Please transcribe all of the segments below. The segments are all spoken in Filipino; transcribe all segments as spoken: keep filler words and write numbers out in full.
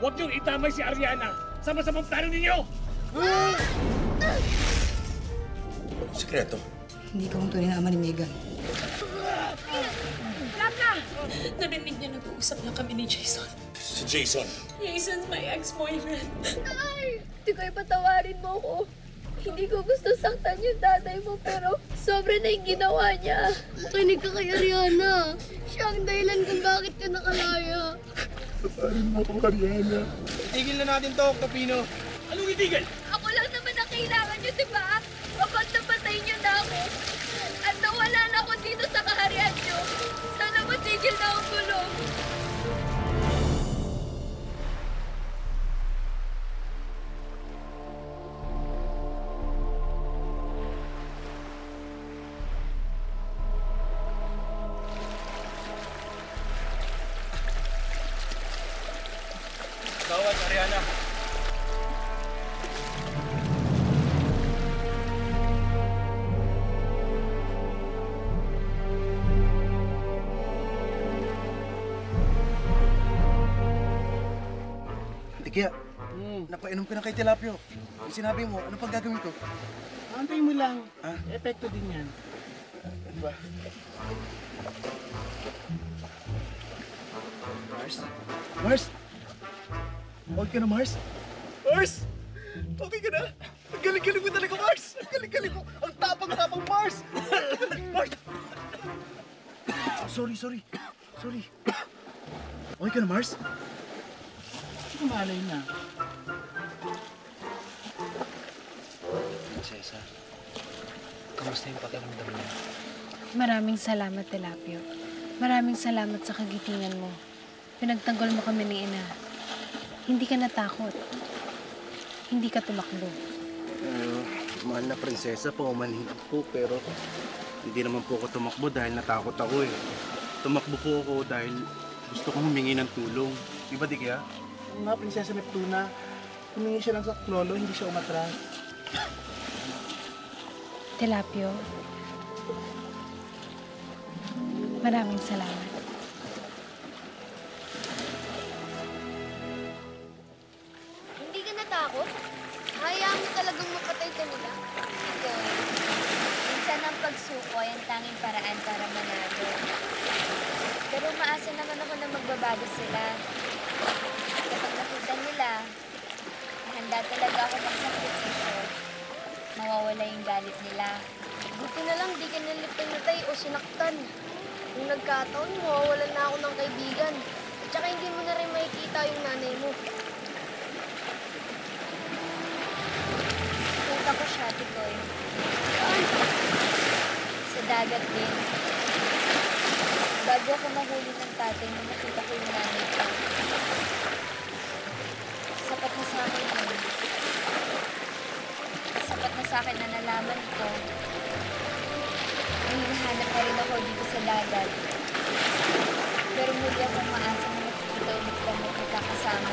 Huwag niyong itamay si Aryana sa masamang plano ninyo! Sikreto? Hindi ko ang tunay na ama ni Megan. Lala! Narinig niyo nag-uusap na kami ni Jason. Si Jason? Jason's my ex-boyfriend. Nay! Hindi ko ipatawarin mo ko. Hindi ko gusto saktan yung tatay mo, pero sobra na yung ginawa niya. Makinig ka kay Aryana. Siya ang dahilan kung bakit ka nakalaya. Taparin mo ko, Aryana. Itigil na natin to, Kapino. Anong itigil? Ako lang naman ang kailangan niyo, di ba? Kapag napatay niyo na ako, at nawala na ako dito sa kaharian niyo, sana matigil na ang gulong. Tawad, Aryana. Kaya, hmm. napainom ka na kay Tilapio. Yung sinabi mo, ano pang gagawin ko? Antay mo lang. Ha? Epekto din yan. Ano ba? Mars? Mars? Okay ka na, Mars? Mars! Okay ka na? Ang galing-galing mo talaga, Mars! Ang galing-galing mo! Ang tapang-tapang, Mars! Mars! Sorry, sorry. Sorry. Okay ka na, Mars? Kumalay na. Prinsesa, kamusta yung pakiramdam niya? Maraming salamat, Tilapio. Maraming salamat sa kagitingan mo. Pinagtanggol mo kami ng ina. Hindi ka natakot. Hindi ka tumakbo. Uh, mahal na prinsesa, paumanhin po, pero hindi naman po ako tumakbo dahil natakot ako eh. Tumakbo po ako dahil gusto kong humingi ng tulong. Di ba, di kaya? Ang nga, Prinsesa Neptuna, humingi siya lang sa klolo, hindi siya umatras. Tilapio, maraming salamat. Hindi ka natakot? Hayaan mo talagang mapatay ka nila? Ikaw, minsan ang pagsuko ay ang tanging paraan para manalo. Pero maasa naman ako na magbabago sila. Kapag nakita nila, handa talaga ako magsakripisyo, mawawala yung galit nila. Buti na lang di ka nalipay-natay o sinaktan. Kung nagkataon, mawawalan na ako ng kaibigan. At saka hindi mo na rin makikita yung nanay mo. Punta ko siya, Tikoy. Saan? Sa dagat din. Bago ako mahuli ng tatay na nakita ko yung nanay ko. Sapat na sa akin yun. Sapat na sa akin na nalaman ko. May hinahanap na rin ako dito sa dagat. Pero muli akong maasa na makikita ulit kami magkakasama.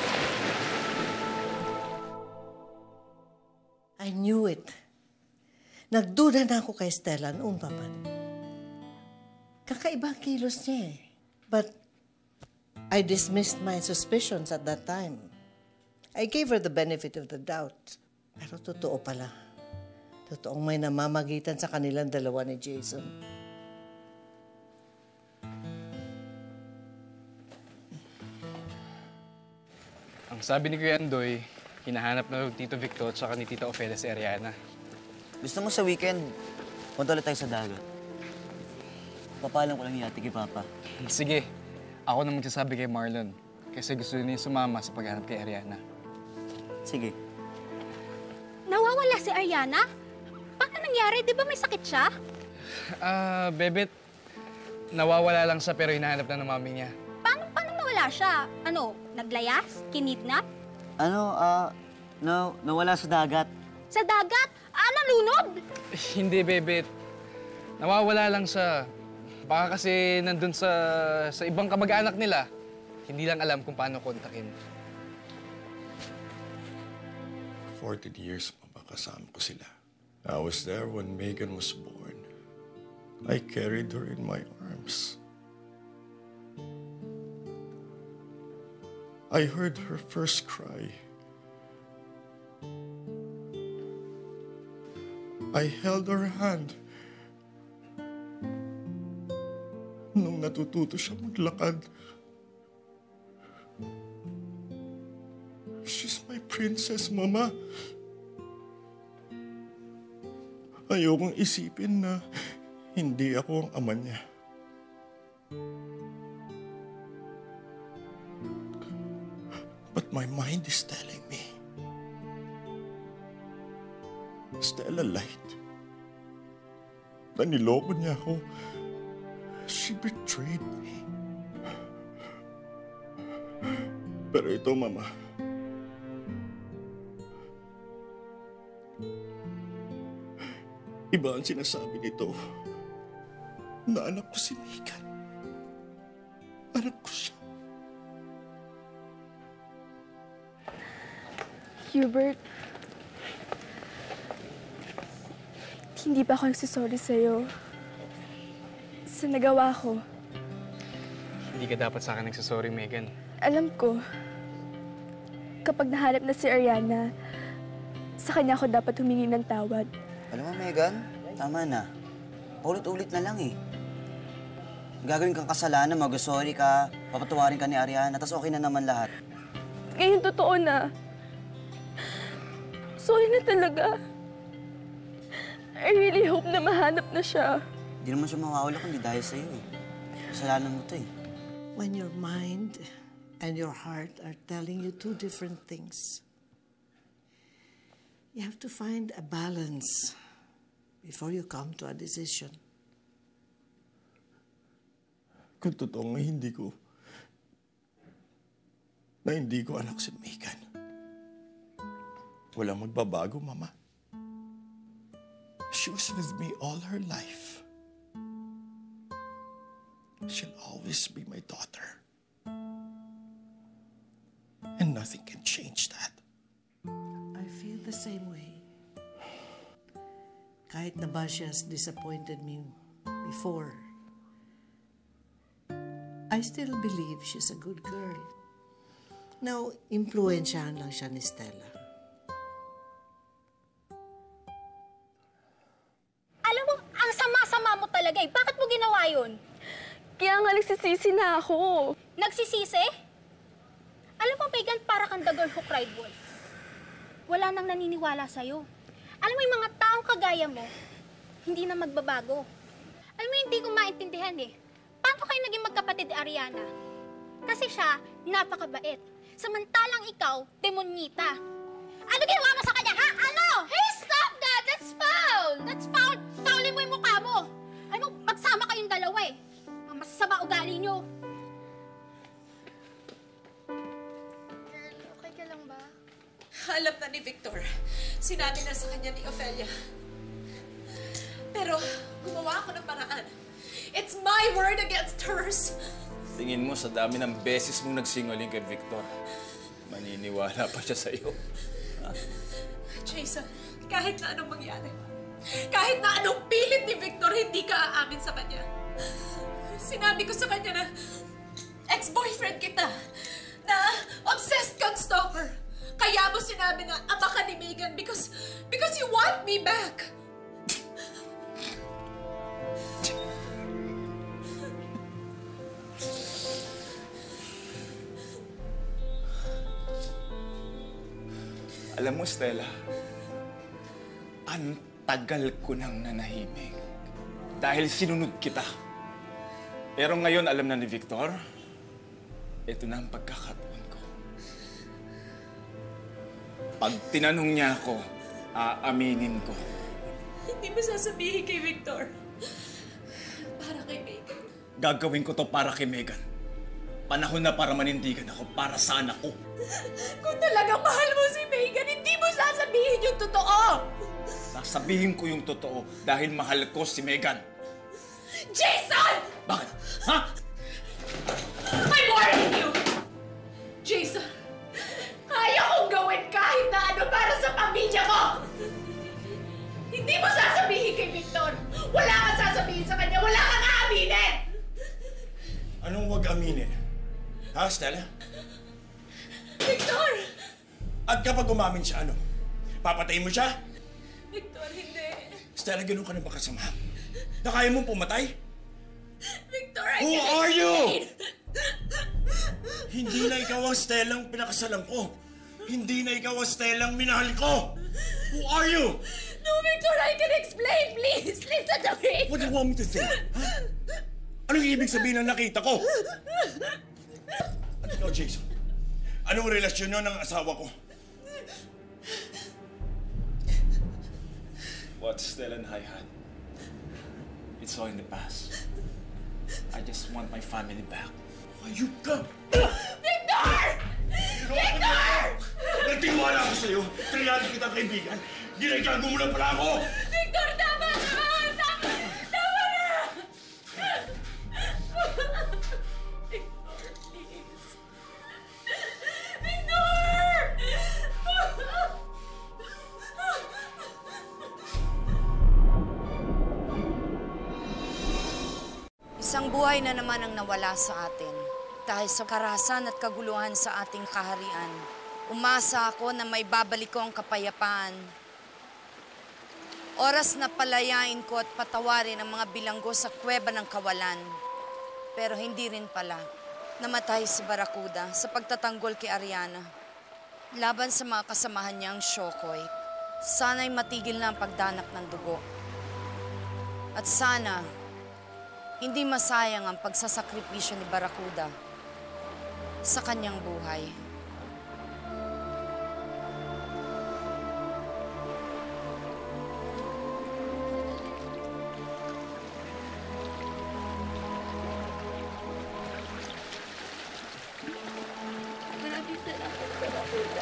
I knew it. Nagduda na ako kay Stella noon pa man. Kakaiba ang kilos niya eh. But I dismissed my suspicions at that time. I gave her the benefit of the doubt. Pero totoo pala. Totoong may namamagitan sa kanilang dalawa ni Jason. Ang sabi ni Kuya Andoy, hinahanap na Tito Victor at saka ni Tita Ofelia si Aryana. Gusto mo sa weekend, punta ulit tayo sa dagat. Papalam ko lang yung ate kay Papa. Sige, ako na magsasabi kay Marlon. Kasi gusto niya sumama sa paghanap kay Aryana. Sige. Nawawala si Aryana? Paano nangyari? Di ba may sakit siya? Ah, uh, Bebet, nawawala lang siya pero hinahanap na ng mami niya. Paano, paano nawala siya? Ano, naglayas? Kinidnap? Ano, ah, uh, no, nawala sa dagat. Sa dagat? Ah, nalunod? Hindi, Bebet. Nawawala lang siya. Baka kasi nandun sa, sa ibang kamag-anak nila. Hindi lang alam kung paano kontakin. fourteen years mapakasama ko sila. I was there when Megan was born. I carried her in my arms. I heard her first cry. I held her hand. Nung natututo siya maglakad. She's my princess, Mama. Ayokong isipin na hindi ako ang ama niya. But my mind is telling me, Stella lied. Na niloko niya ako. She betrayed me. Pero ito, Mama. Iba ang sinasabi nito. Na anak ko si Megan. Anak ko siya. Hubert, hindi pa ako nagsisorry sa'yo sa nagawa ko. Hindi ka dapat sa akin nagsasorry, Megan. Alam ko, kapag nahanap na si Aryana, sa kanya ako dapat humingi ng tawad. Alam mo, Megan, tama na. Ulit-ulit na lang eh. Gagawin kang kasalanan, mag-sorry ka, papatawarin ka ni Aryana, tapos okay na naman lahat. Ngayon, totoo na. Sorry na talaga. I really hope na mahanap na siya. Hindi naman siya mawawala kundi dahil sa'yo eh. Kasalanan mo to eh. When your mind and your heart are telling you two different things, you have to find a balance before you come to a decision. Kung totoo nga hindi ko, na hindi ko anak si Megan. Walang magbabago, Mama. She was with me all her life. She'll always be my daughter. And nothing can change that. I feel the same way. Kahit na ba she has disappointed me before, I still believe she's a good girl. Now, impluensyahan lang siya ni Stella. Alam mo, ang sama-sama mo talaga eh. Bakit mo ginawa yun? Kaya nga nagsisisi na ako. Nagsisisi? Alam mo, Megan, para kang the girl who cried wolf. Wala nang naniniwala sa'yo. Alam mo, yung mga taong kagaya mo, hindi na magbabago. Alam mo, hindi ko maintindihan eh. Paano kayo naging magkapatid ni Aryana? Kasi siya, napakabait. Samantalang ikaw, demonyita. Ano ginawa mo sa kanya, ha? Ano? Hey, stop that! That's foul! That's foul! Foulin mo yung mukha mo! Alam mo, magsama kayong dalawa eh. Ang masasama ugali nyo. Girl, okay ka lang ba? Alam na ni Victor. Sinabi na sa kanya ni Ophelia. Pero gumawa ako ng paraan. It's my word against hers. Tingin mo sa dami ng beses mong nagsingaling kay Victor, maniniwala pa siya sa'yo. Ha? Jason, kahit na anong mangyari, kahit na anong pilit ni Victor, hindi ka aamin sa kanya. Sinabi ko sa kanya na ex-boyfriend kita, na obsessed kang stalker. Kaya mo sinabi na ama ka ni Megan because, because you want me back. Alam mo, Stella, ang tagal ko nang nanahimik dahil sinunod kita. Pero ngayon, alam na ni Victor, ito na ang pagkakataon ko. Pag tinanong niya ako, aaminin ko. Hindi mo sasabihin kay Victor. Para kay Megan. Gagawin ko to para kay Megan. Panahon na para manindigan ako para sa anak ko. Kung talagang mahal mo si Megan, hindi mo sasabihin yung totoo! Sasabihin ko yung totoo dahil mahal ko si Megan. Jason! Bakit? Ha? I'm warning you! Jason, kaya kong gawin kahit na ano para sa pamilya ko! Hindi mo sasabihin kay Victor! Wala kang sasabihin sa kanya! Wala kang aaminin! Anong wag aminin? Ha, Stella? At kapag umamin siya, ano? Papatayin mo siya? Victor, hindi. Stella, ganun ka na ba kasama? Na kaya mong pumatay? Victor, I Who can are you? explain. Hindi na ikaw ang Stellang pinakasalan ko. Hindi na ikaw ang Stellang minahal ko. Who are you? No, Victor, I can explain. Please, listen to me. What do you want me to say? Ha? Anong ibig sabihin ng nakita ko? At ikaw, Jason, anong relasyon nyo ng asawa ko? What Stella and I had, it's all in the past. I just want my family back. Ayup ka! Victor! Victor! Nagtiwala ako sa'yo. Triado kitang kaibigan. Ginagago mo na pala ako! Victor, tama na! Tama! Tama na! Victor, please. Victor! Isang buhay na naman ang nawala sa atin. Dahil sa karahasan at kaguluhan sa ating kaharian, umasa ako na may babalik ko ang kapayapaan. Oras na palayain ko at patawarin ang mga bilanggo sa kuweba ng kawalan. Pero hindi rin pala. Namatay si Barracuda sa pagtatanggol kay Aryana. Laban sa mga kasamahan niyang Shokoy, sana'y matigil na ang pagdanak ng dugo. At sana, hindi masayang ang pagsasakripisyo ni Barracuda sa kanyang buhay. Maraming salamat, Barracuda.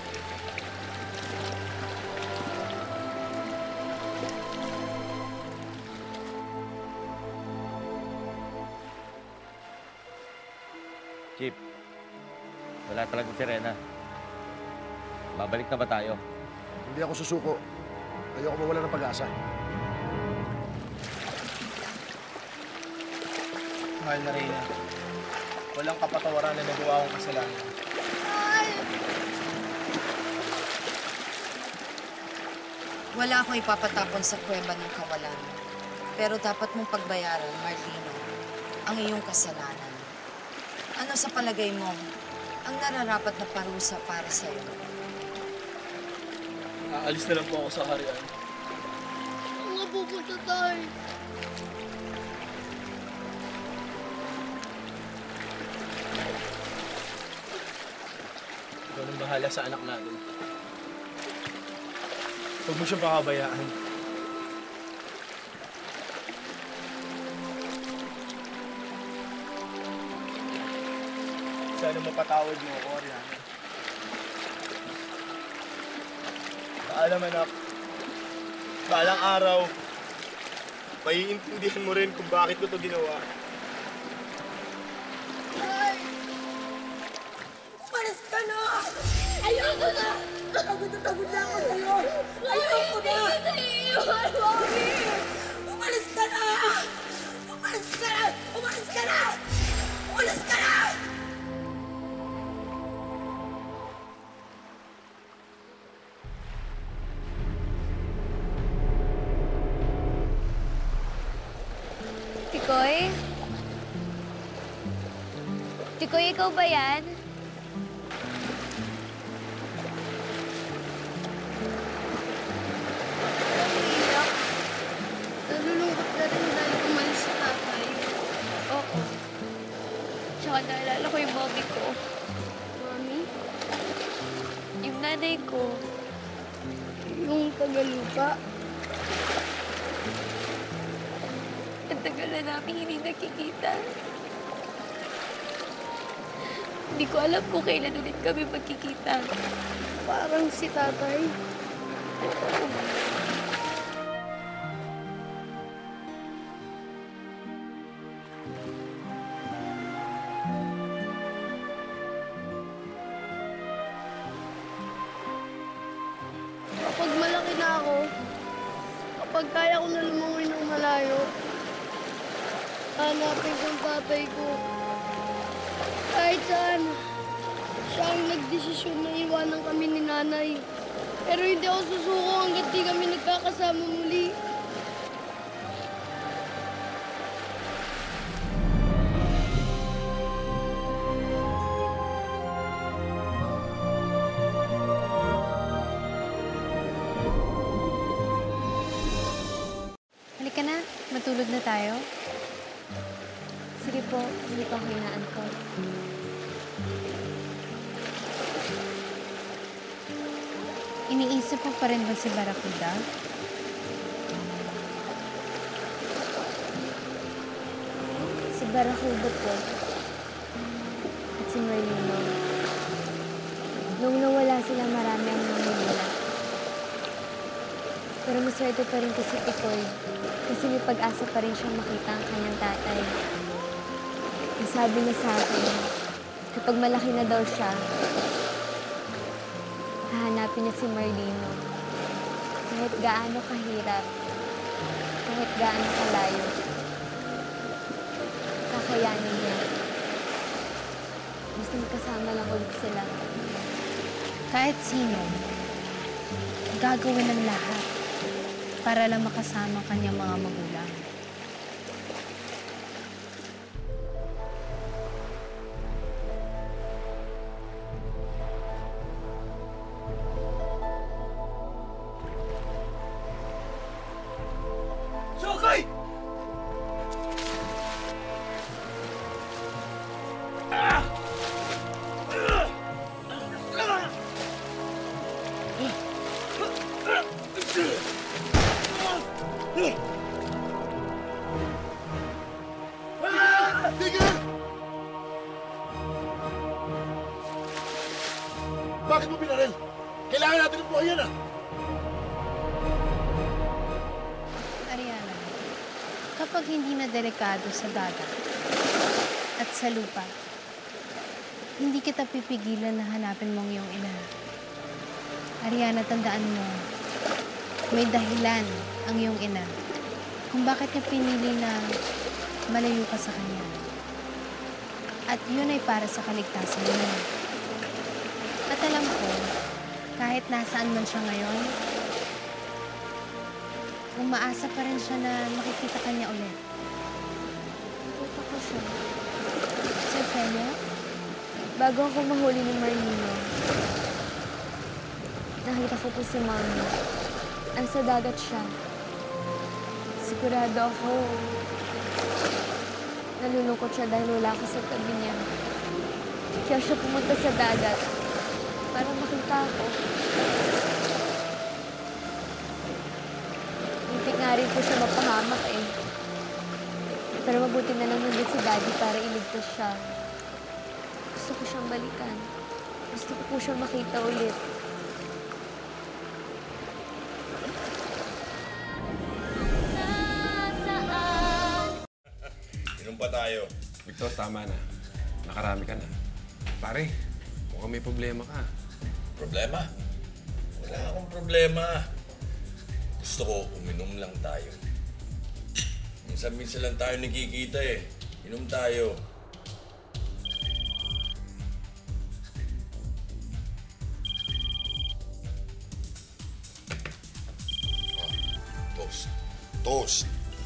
Chip, wala talagang sirena. Babalik na ba tayo? Hindi ako susuko. Ayoko mawala ng pag-asa. Mahal na Reyna, walang kapatawaran na nagawa akong kasalanan. Wala akong ipapatapon sa kuweba ng kawalan. Pero dapat mong pagbayaran, Marlino, ang iyong kasalanan. Ano sa palagay mo ang nararapat na parusa para sa'yo? Aalis na lang po ako sa harian. Saan nga pupunta tayo? Ikaw nang bahala sa anak natin. Huwag mo siyang pakabayaan. Sana mapatawad mo ako, Aryana. Paalam, anak. Balang araw, maiintindihan mo rin kung bakit ko ito ginawa. Ay! Umalis ka na! Ayoko na! Pagod na pagod na ako sa'yo! Ayoko na! Naiiwan, Mami! Umalis ka na! Umalis ka na! Umalis ka na! Umalis ka na! Tikoy? Tikoy, ikaw ba yan? Iyak. Nalulungkot na rin dahil umalis si tatay. Oo. Tsaka naalala ko yung mommy ko. Mami? Yung nanay ko. Yung tagalupa. Ang tagal na namin hindi nakikita. Hindi ko alam kung kailan ulit kami magkikita. Parang si tatay. Kapag malaki na ako, kapag kaya ko na lumungoy ng malayo, hanapin ko ang tatay ko. Kahit saan. Siya ang nagdesisyon na iwanan kami ni nanay. Pero hindi ako susuko hanggat di kami nagkakasama muli. Halika na, matulog na tayo. Sige po, hindi pa ako inaantok. Iniisip mo pa rin ba si Barracuda? Si Barracuda po. At si Merlino. Nung nawala sila, marami ang nangyayala. Pero maswerte pa rin kasi Tikoy. Kasi may pag-asa pa rin siyang makita ang kanyang tatay. Nasabi niya sa akin, kapag malaki na daw siya, hahanapin niya si Merlino. Kahit gaano kahirap, kahit gaano kalayo, kakayanin niya. Basta magkasama lang ulit sila. Kahit sino, gagawin ng lahat para lang makasama ang kanyang mga magulang. Sokay! Ah! Tigil! Bakit mo pinaril? Kailangan natin ng buhay yan, ah! Aryana, kapag hindi na delikado sa dagat at sa lupa, hindi kita pipigilan na hanapin mong iyong ina. Aryana, tandaan mo, may dahilan ang iyong ina kung bakit niya pinili na malayo ka sa kanya. At yun ay para sa kaligtasan mo. At alam ko, kahit nasaan man siya ngayon, umaasa pa rin siya na makikita ka niya ulit. Puta ko siya. Si Ophelia, bago ako mahuli ni Merlino, nakita ko po si Mami. Nasa dagat siya. Sigurado ako, nalulungkot siya dahil wala ako sa tabi niya. Kaya siya pumunta sa dagat para makita ako. Hindi nga rin po siya mapahamak eh. Pero mabuti na lang nandun si Daddy para iligtas siya. Gusto ko siyang balikan. Gusto ko po siyang makita ulit. Inom pa tayo. Victor, tama na. Nakarami ka na. Pare, mukhang may problema ka. Problema? Wala akong problema. Gusto ko, uminom lang tayo. Minsan-minsan lang tayo nagkikita eh. Inom tayo. Oh, toast. Toast.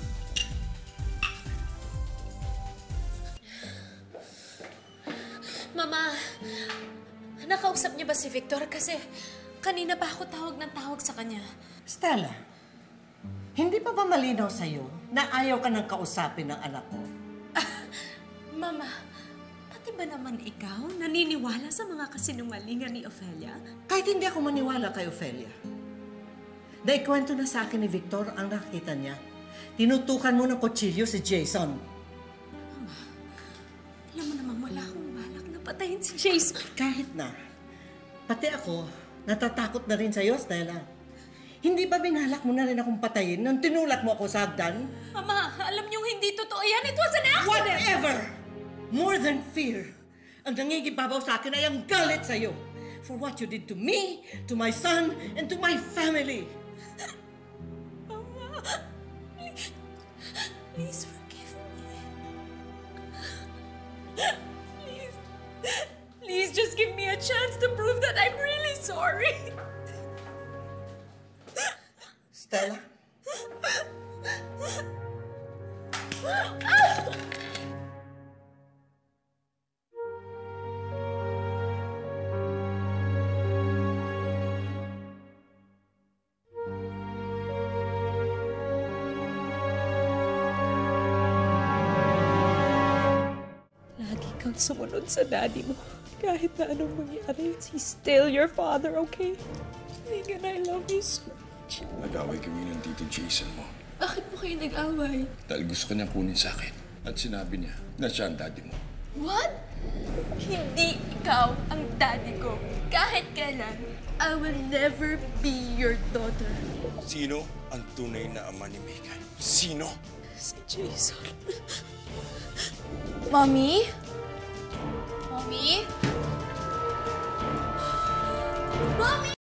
Mama, nakausap niya ba si Victor? Kasi kanina pa ako tawag ng tawag sa kanya. Stella, hindi pa ba malinaw sa'yo na ayaw ka nang kausapin ng anak ko? Mama, pati ba naman ikaw naniniwala sa mga kasinungalingan ni Ophelia? Kahit hindi ako maniwala kay Ophelia. Naikwento na sa akin ni Victor ang nakita niya. Tinutukan mo ng kutsilyo si Jason. Mama, alam mo naman wala akong balak na patayin si Jason. Kahit na. Pati ako, natatakot na rin sa'yo, Stella. Hindi ba binalak mo na rin akong patayin nung tinulak mo ako sa hagdan? Mama, alam niyong hindi totoo yan. It was an accident! Whatever! More than fear. Ang nangigibabaw sa akin ay ang galit sa'yo. For what you did to me, to my son, and to my family. Mama, please, please forgive me. Please, please just give me a chance to prove that I'm really sorry. Stella? Lagi kang sumunod sa daddy mo. Kahit na anong mangyari, he's still your father, okay? Megan, I love you so much. Nag-away kami ng tito Jason mo. Bakit mo kayo nag-away? Dahil gusto kanyang kunin sa akin. At sinabi niya na siya ang daddy mo. What? Hindi ikaw ang daddy ko. Kahit kailan, I will never be your daughter. Sino ang tunay na ama ni Megan? Sino? Si Jason. Mommy? Mommy? Mommy!